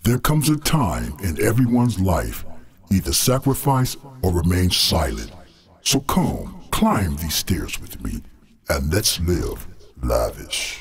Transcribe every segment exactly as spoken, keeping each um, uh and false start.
There comes a time in everyone's life, either sacrifice or remain silent. So come, climb these stairs with me, and let's live lavish.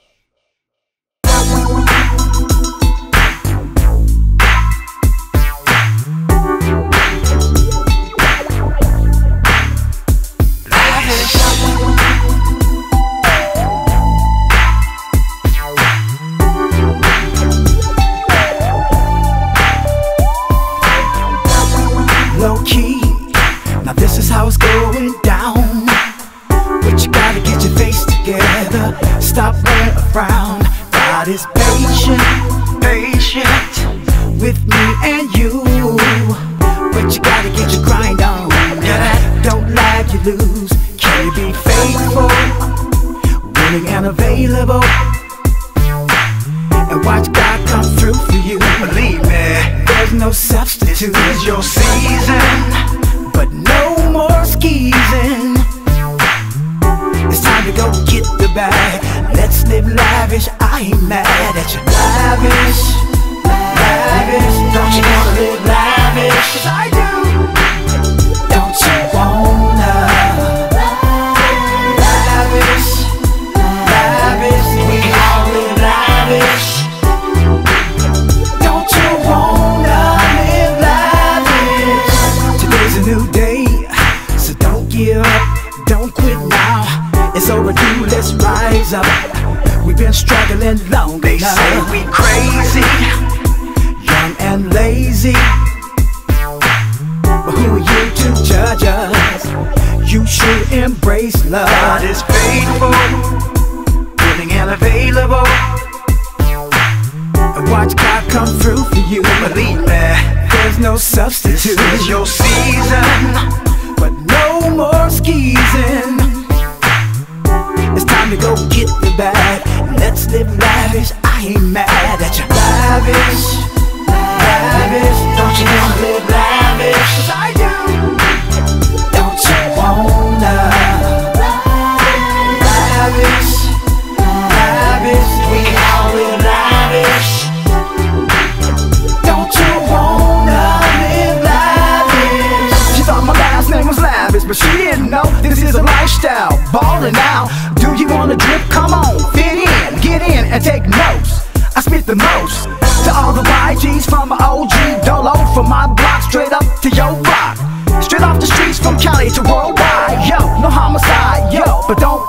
Low key, now this is how it's going down. But you gotta get your face together, stop wearing a frown. God is patient, patient with me and you. But you gotta get your grind on, yeah. Don't lag, you lose. Can you be faithful, willing and available, and watch God come through for you? Believe me, there's no substitute. This is your season, but no more skeezing. It's time to go get the bag. Let's live lavish. I ain't mad at you. Lavish, lavish. Don't you wanna live lavish? 'Cause I do. Don't you wanna lavish, lavish? We all live lavish. Don't you wanna live lavish? Today's a new day, so don't give up, don't quit now. It's overdue, let's rise up. We've been struggling long They enough. say we crazy, Young and lazy, but who are you to judge us? You should embrace love. God is faithful, willing and available, And watch God come through for you. believe me, There's no this substitute. is your season. But no more skeezing. It's time to go get the bag. Let's live lavish. I ain't mad at you. Lavish, lavish. Don't you wanna live lavish? 'Cause I do. Don't you wanna lavish, lavish? We all live lavish. Don't you wanna live lavish? She thought my last name was Lavish, but she didn't know this is a lifestyle. Ballin' out. Do you wanna drip? Come on, fit in, get in and take notes. I spit the most to all the Y Gs from my O G Dolo, from my block straight up to your block. Straight off the streets from Cali to worldwide. Yo, no homicide, yo, but don't